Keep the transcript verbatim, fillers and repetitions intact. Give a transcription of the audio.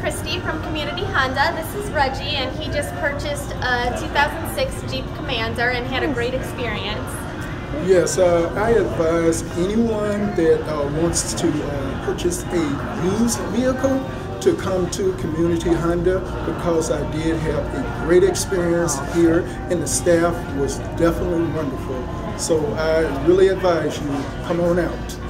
Christy from Community Honda. This is Reggie, and he just purchased a two thousand six Jeep Commander and had a great experience. Yes, uh, I advise anyone that uh, wants to uh, purchase a used vehicle to come to Community Honda, because I did have a great experience here and the staff was definitely wonderful. So I really advise you, come on out.